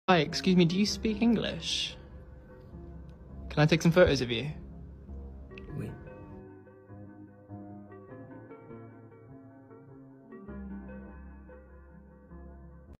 Hi, excuse me, do you speak English? Can I take some photos of you?